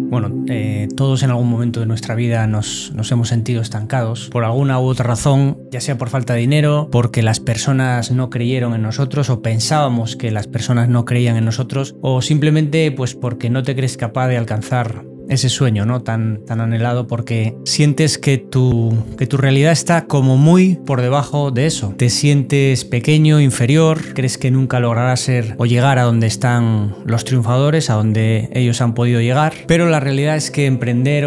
Bueno, todos en algún momento de nuestra vida nos hemos sentido estancados por alguna u otra razón, ya sea por falta de dinero, porque las personas no creyeron en nosotros o pensábamos que las personas no creían en nosotros, o simplemente pues porque no te crees capaz de alcanzar ese sueño, ¿no? tan anhelado, porque sientes que tu realidad está como muy por debajo de eso. Te sientes pequeño, inferior, crees que nunca lograrás ser o llegar a donde están los triunfadores, a donde ellos han podido llegar, pero la realidad es que emprender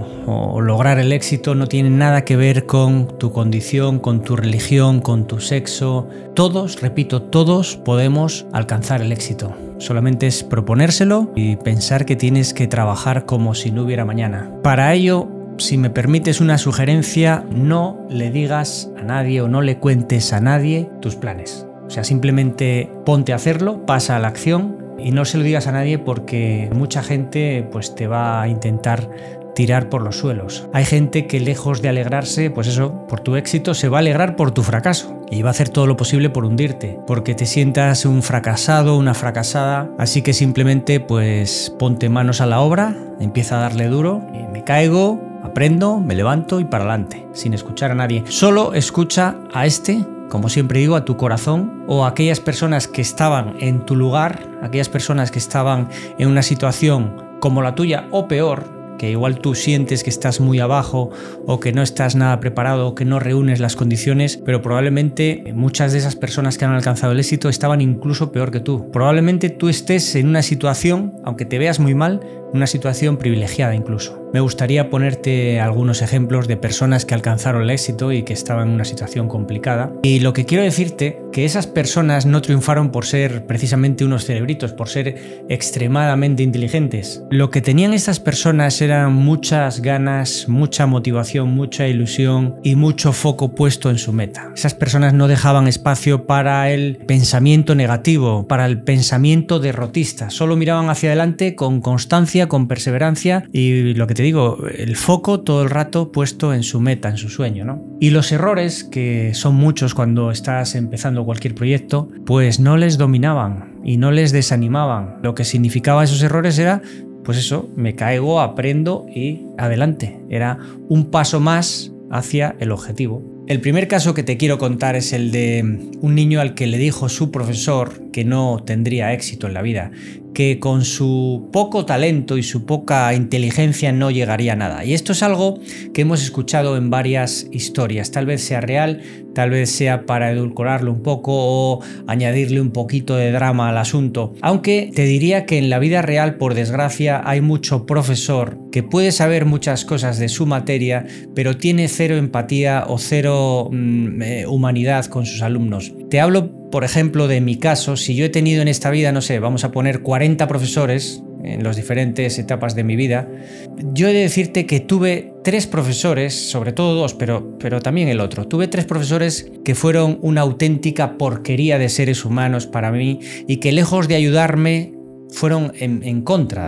o lograr el éxito no tiene nada que ver con tu condición, con tu religión, con tu sexo. Todos, repito, todos podemos alcanzar el éxito. Solamente es proponérselo y pensar que tienes que trabajar como si no hubiera mañana. Para ello, si me permites una sugerencia, no le digas a nadie o no le cuentes a nadie tus planes. O sea, simplemente ponte a hacerlo, pasa a la acción y no se lo digas a nadie, porque mucha gente pues te va a intentar tirar por los suelos. Hay gente que, lejos de alegrarse, pues eso, por tu éxito, se va a alegrar por tu fracaso y va a hacer todo lo posible por hundirte, porque te sientas un fracasado, una fracasada. Así que simplemente pues ponte manos a la obra, empieza a darle duro, me caigo, aprendo, me levanto y para adelante, sin escuchar a nadie. Solo escucha a como siempre digo, a tu corazón, o a aquellas personas que estaban en tu lugar, aquellas personas que estaban en una situación como la tuya o peor, que igual tú sientes que estás muy abajo o que no estás nada preparado o que no reúnes las condiciones, pero probablemente muchas de esas personas que han alcanzado el éxito estaban incluso peor que tú. Probablemente tú estés en una situación, aunque te veas muy mal, una situación privilegiada incluso. Me gustaría ponerte algunos ejemplos de personas que alcanzaron el éxito y que estaban en una situación complicada. Y lo que quiero decirte, que esas personas no triunfaron por ser precisamente unos cerebritos, por ser extremadamente inteligentes. Lo que tenían estas personas eran muchas ganas, mucha motivación, mucha ilusión y mucho foco puesto en su meta. Esas personas no dejaban espacio para el pensamiento negativo, para el pensamiento derrotista. Solo miraban hacia adelante con constancia, con perseverancia y, lo que te digo, el foco todo el rato puesto en su meta, en su sueño, ¿no? Y los errores, que son muchos cuando estás empezando cualquier proyecto, pues no les dominaban y no les desanimaban. Lo que significaba esos errores era, pues eso, me caigo, aprendo y adelante. Era un paso más hacia el objetivo. El primer caso que te quiero contar es el de un niño al que le dijo su profesor que no tendría éxito en la vida, que con su poco talento y su poca inteligencia no llegaría a nada. Y esto es algo que hemos escuchado en varias historias. Tal vez sea real, tal vez sea para edulcorarlo un poco o añadirle un poquito de drama al asunto. Aunque te diría que en la vida real, por desgracia, hay mucho profesor que puede saber muchas cosas de su materia, pero tiene cero empatía o cero humanidad con sus alumnos. Te hablo, por ejemplo, de mi caso. Si yo he tenido en esta vida, no sé, vamos a poner 40 profesores en las diferentes etapas de mi vida, yo he de decirte que tuve 3 profesores, sobre todo 2, pero también el otro. Tuve 3 profesores que fueron una auténtica porquería de seres humanos para mí y que, lejos de ayudarme, fueron en contra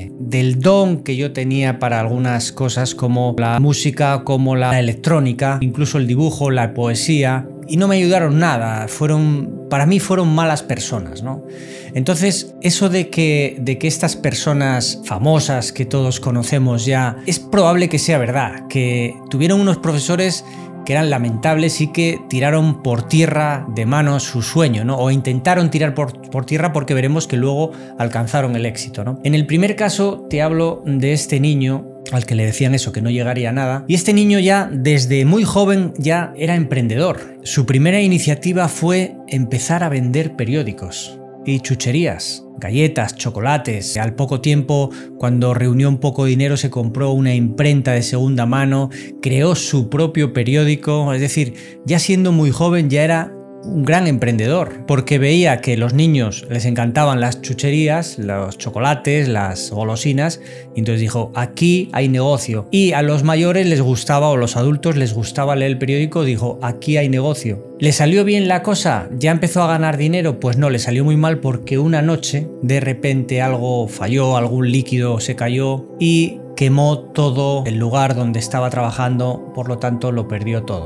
del don que yo tenía para algunas cosas, como la música, como la electrónica, incluso el dibujo, la poesía, y no me ayudaron nada. Para mí fueron malas personas, ¿no? Entonces, eso de que estas personas famosas que todos conocemos ya, es probable que sea verdad, que tuvieron unos profesores que eran lamentables y que tiraron por tierra de manos su sueño, ¿no? O intentaron tirar por tierra, porque veremos que luego alcanzaron el éxito, ¿no? En el primer caso te hablo de este niño al que le decían eso, que no llegaría a nada. Y este niño ya desde muy joven ya era emprendedor. Su primera iniciativa fue empezar a vender periódicos y chucherías, galletas, chocolates. Al poco tiempo, cuando reunió un poco de dinero, se compró una imprenta de segunda mano, creó su propio periódico. Es decir, ya siendo muy joven ya era un gran emprendedor, porque veía que a los niños les encantaban las chucherías, los chocolates, las golosinas, y entonces dijo, aquí hay negocio. Y a los mayores les gustaba, o los adultos les gustaba leer el periódico, dijo, aquí hay negocio. ¿Le salió bien la cosa? ¿Ya empezó a ganar dinero? Pues no, le salió muy mal, porque una noche de repente algo falló, algún líquido se cayó y quemó todo el lugar donde estaba trabajando, por lo tanto lo perdió todo, ¿no?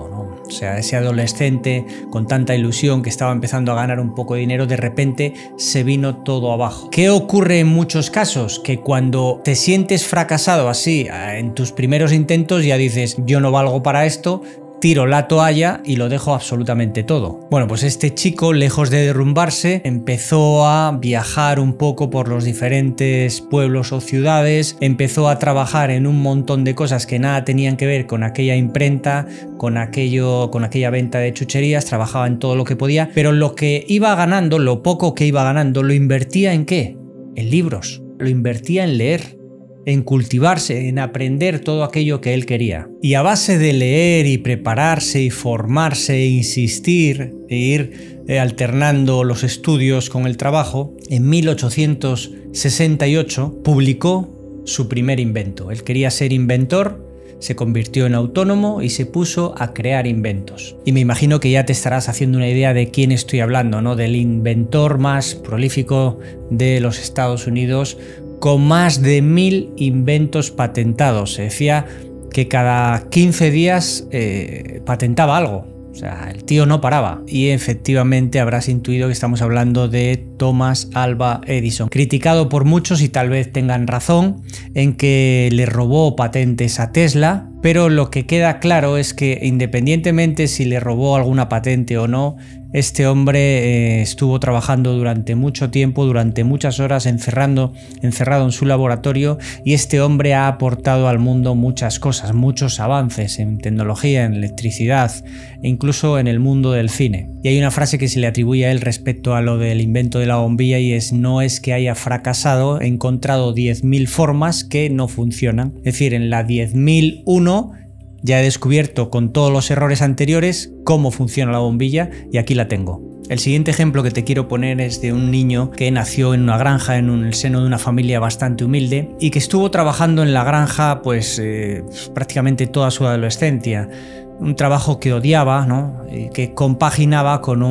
O sea, ese adolescente con tanta ilusión que estaba empezando a ganar un poco de dinero, de repente se vino todo abajo. ¿Qué ocurre en muchos casos? Que cuando te sientes fracasado así en tus primeros intentos ya dices, yo no valgo para esto, tiro la toalla y lo dejo absolutamente todo. Bueno, pues este chico, lejos de derrumbarse, empezó a viajar un poco por los diferentes pueblos o ciudades, empezó a trabajar en un montón de cosas que nada tenían que ver con aquella imprenta, con aquella venta de chucherías, trabajaba en todo lo que podía, pero lo que iba ganando, lo poco que iba ganando, ¿lo invertía en qué? En libros, lo invertía en leer, en cultivarse, en aprender todo aquello que él quería. Y a base de leer y prepararse y formarse e insistir e ir alternando los estudios con el trabajo, en 1868 publicó su primer invento. Él quería ser inventor, se convirtió en autónomo y se puso a crear inventos. Y me imagino que ya te estarás haciendo una idea de quién estoy hablando, ¿no? Del inventor más prolífico de los Estados Unidos, con más de 1000 inventos patentados. Se decía que cada 15 días patentaba algo. O sea, el tío no paraba. Y efectivamente habrás intuido que estamos hablando de Thomas Alva Edison, criticado por muchos y tal vez tengan razón en que le robó patentes a Tesla, pero lo que queda claro es que independientemente si le robó alguna patente o no, este hombre estuvo trabajando durante mucho tiempo, durante muchas horas, encerrado en su laboratorio, y este hombre ha aportado al mundo muchas cosas, muchos avances en tecnología, en electricidad e incluso en el mundo del cine. Y hay una frase que se le atribuye a él respecto a lo del invento de la bombilla y es: no es que haya fracasado, he encontrado 10.000 formas que no funcionan. Es decir, en la 10.001 ya he descubierto con todos los errores anteriores cómo funciona la bombilla y aquí la tengo. El siguiente ejemplo que te quiero poner es de un niño que nació en una granja en el seno de una familia bastante humilde y que estuvo trabajando en la granja pues prácticamente toda su adolescencia. Un trabajo que odiaba, ¿no? Que compaginaba con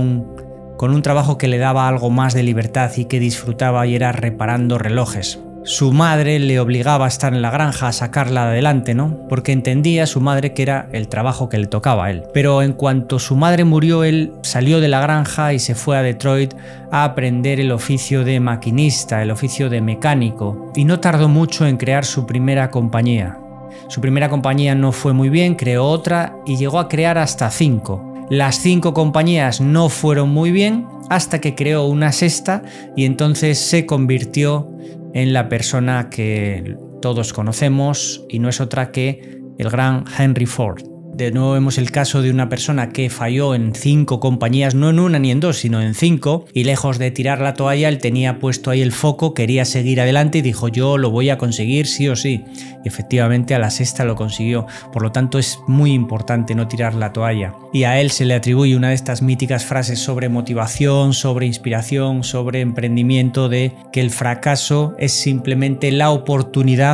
un trabajo que le daba algo más de libertad y que disfrutaba, y era reparando relojes. Su madre le obligaba a estar en la granja, a sacarla adelante, ¿no? Porque entendía su madre que era el trabajo que le tocaba a él. Pero en cuanto su madre murió, él salió de la granja y se fue a Detroit a aprender el oficio de maquinista, el oficio de mecánico. Y no tardó mucho en crear su primera compañía. Su primera compañía no fue muy bien, creó otra y llegó a crear hasta 5. Las 5 compañías no fueron muy bien hasta que creó una sexta y entonces se convirtió en la persona que todos conocemos y no es otra que el gran Henry Ford. De nuevo vemos el caso de una persona que falló en 5 compañías, no en una ni en 2, sino en 5, y lejos de tirar la toalla, él tenía puesto ahí el foco, quería seguir adelante y dijo: yo lo voy a conseguir sí o sí. Y efectivamente a la sexta lo consiguió. Por lo tanto es muy importante no tirar la toalla. Y a él se le atribuye una de estas míticas frases sobre motivación, sobre inspiración, sobre emprendimiento, de que el fracaso es simplemente la oportunidad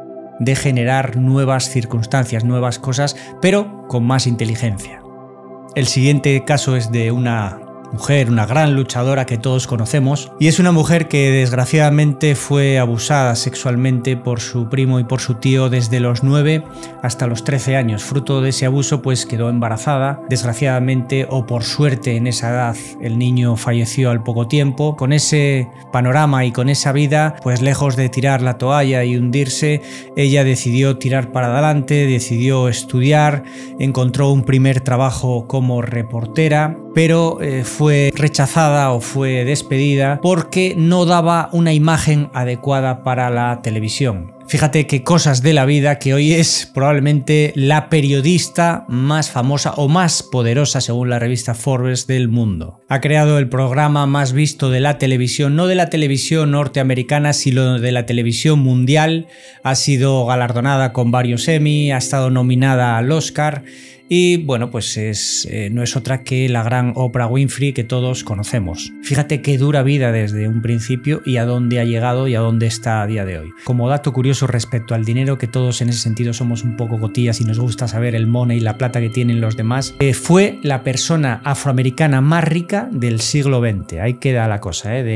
de generar nuevas circunstancias, nuevas cosas, pero con más inteligencia. El siguiente caso es de una mujer, una gran luchadora que todos conocemos, y es una mujer que desgraciadamente fue abusada sexualmente por su primo y por su tío desde los 9 hasta los 13 años. Fruto de ese abuso pues quedó embarazada. Desgraciadamente, o por suerte, en esa edad el niño falleció al poco tiempo. Con ese panorama y con esa vida, pues lejos de tirar la toalla y hundirse, ella decidió tirar para adelante, decidió estudiar, encontró un primer trabajo como reportera, pero fue rechazada o fue despedida porque no daba una imagen adecuada para la televisión. Fíjate qué cosas de la vida, que hoy es probablemente la periodista más famosa o más poderosa según la revista Forbes del mundo. Ha creado el programa más visto de la televisión, no de la televisión norteamericana, sino de la televisión mundial. Ha sido galardonada con varios Emmy, ha estado nominada al Oscar. Y bueno, pues no es otra que la gran Oprah Winfrey que todos conocemos. Fíjate qué dura vida desde un principio y a dónde ha llegado y a dónde está a día de hoy. Como dato curioso respecto al dinero, que todos en ese sentido somos un poco cotillas y nos gusta saber el money y la plata que tienen los demás, fue la persona afroamericana más rica del siglo XX. Ahí queda la cosa, de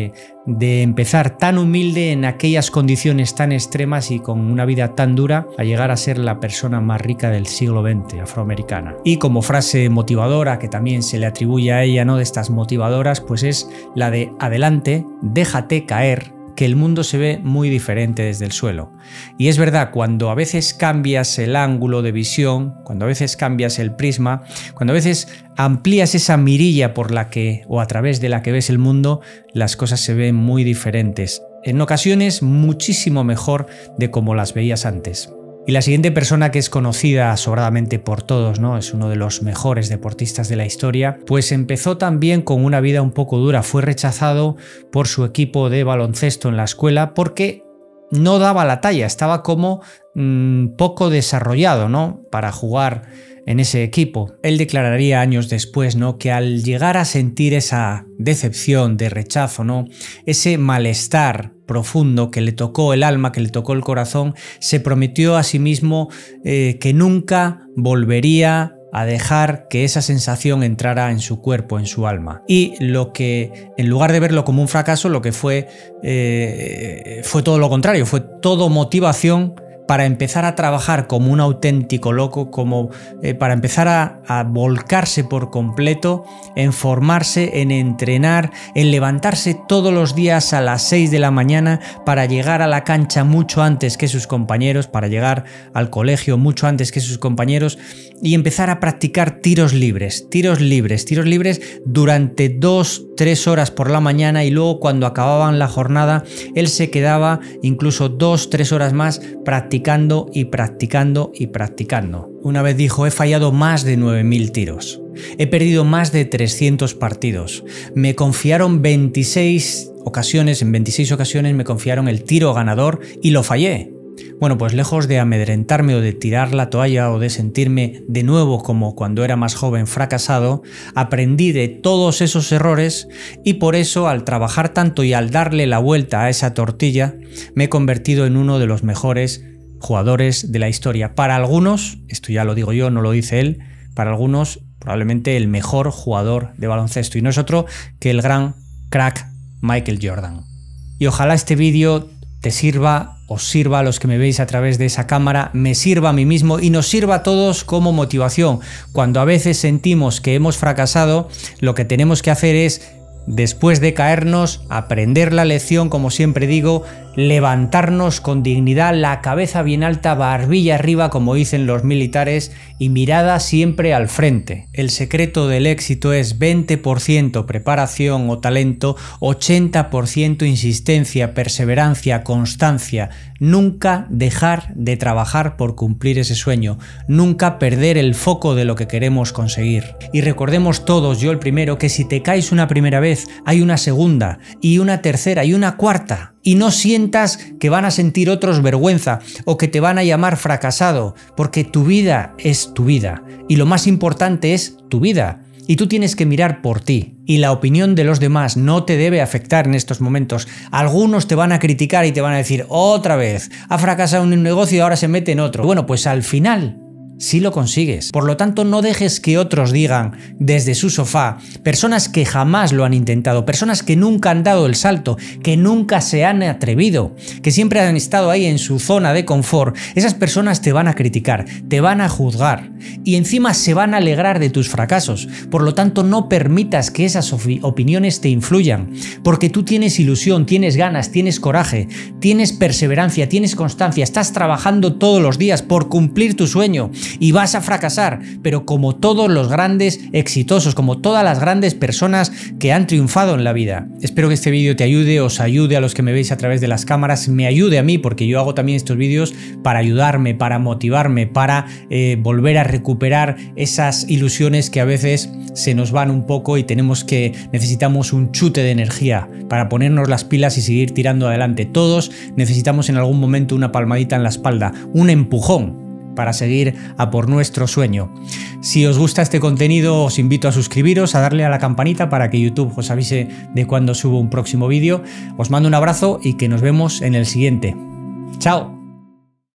de empezar tan humilde en aquellas condiciones tan extremas y con una vida tan dura a llegar a ser la persona más rica del siglo XX, afroamericana. Y como frase motivadora, que también se le atribuye a ella, ¿no?, de estas motivadoras, pues es la de adelante, déjate caer, que el mundo se ve muy diferente desde el suelo. Y es verdad, cuando a veces cambias el ángulo de visión, cuando a veces cambias el prisma, cuando a veces amplías esa mirilla por la que o a través de la que ves el mundo, las cosas se ven muy diferentes. En ocasiones muchísimo mejor de como las veías antes. Y la siguiente persona, que es conocida sobradamente por todos, ¿no?, es uno de los mejores deportistas de la historia, pues empezó también con una vida un poco dura. Fue rechazado por su equipo de baloncesto en la escuela porque no daba la talla, estaba como poco desarrollado, ¿no?, para jugar en ese equipo. Él declararía años después, ¿no?, que al llegar a sentir esa decepción de rechazo, ¿no?, ese malestar profundo que le tocó el alma, que le tocó el corazón, se prometió a sí mismo que nunca volvería a dejar que esa sensación entrara en su cuerpo, en su alma. Y lo que, en lugar de verlo como un fracaso, lo que fue todo lo contrario, fue todo motivación para empezar a trabajar como un auténtico loco, como para empezar a volcarse por completo, en formarse, en entrenar, en levantarse todos los días a las 6 de la mañana para llegar a la cancha mucho antes que sus compañeros, para llegar al colegio mucho antes que sus compañeros y empezar a practicar tiros libres durante 2-3 horas por la mañana, y luego cuando acababan la jornada él se quedaba incluso 2-3 horas más practicando y practicando y practicando. Una vez dijo: he fallado más de 9.000 tiros, he perdido más de 300 partidos, me confiaron 26 ocasiones, en 26 ocasiones me confiaron el tiro ganador y lo fallé. Bueno, pues lejos de amedrentarme o de tirar la toalla o de sentirme de nuevo como cuando era más joven fracasado, aprendí de todos esos errores y por eso, al trabajar tanto y al darle la vuelta a esa tortilla, me he convertido en uno de los mejores jugadores de la historia. Para algunos, esto ya lo digo yo, no lo dice él, para algunos probablemente el mejor jugador de baloncesto, y no es otro que el gran crack Michael Jordan. Y ojalá este vídeo te sirva, os sirva a los que me veis a través de esa cámara, me sirva a mí mismo y nos sirva a todos como motivación. Cuando a veces sentimos que hemos fracasado, lo que tenemos que hacer es, después de caernos, aprender la lección, como siempre digo, levantarnos con dignidad, la cabeza bien alta, barbilla arriba, como dicen los militares, y mirada siempre al frente. El secreto del éxito es 20% preparación o talento, 80% insistencia, perseverancia, constancia. Nunca dejar de trabajar por cumplir ese sueño, nunca perder el foco de lo que queremos conseguir. Y recordemos todos, yo el primero, que si te caes una primera vez, hay una segunda y una tercera y una cuarta. Y no sientas que van a sentir otros vergüenza o que te van a llamar fracasado, porque tu vida es tu vida y lo más importante es tu vida. Y tú tienes que mirar por ti. Y la opinión de los demás no te debe afectar en estos momentos. Algunos te van a criticar y te van a decir: otra vez, ha fracasado en un negocio y ahora se mete en otro. Bueno, pues al final sí lo consigues. Por lo tanto, no dejes que otros digan desde su sofá, personas que jamás lo han intentado, personas que nunca han dado el salto, que nunca se han atrevido, que siempre han estado ahí en su zona de confort. Esas personas te van a criticar, te van a juzgar y encima se van a alegrar de tus fracasos. Por lo tanto, no permitas que esas opiniones te influyan, porque tú tienes ilusión, tienes ganas, tienes coraje, tienes perseverancia, tienes constancia, estás trabajando todos los días por cumplir tu sueño. Y vas a fracasar, pero como todos los grandes exitosos, como todas las grandes personas que han triunfado en la vida. Espero que este vídeo te ayude, os ayude a los que me veis a través de las cámaras, me ayude a mí, porque yo hago también estos vídeos para ayudarme, para motivarme, para volver a recuperar esas ilusiones que a veces se nos van un poco y necesitamos un chute de energía para ponernos las pilas y seguir tirando adelante. Todos necesitamos en algún momento una palmadita en la espalda, un empujón para seguir a por nuestro sueño. Si os gusta este contenido, os invito a suscribiros, a darle a la campanita para que YouTube os avise de cuando subo un próximo vídeo. Os mando un abrazo y que nos vemos en el siguiente. ¡Chao!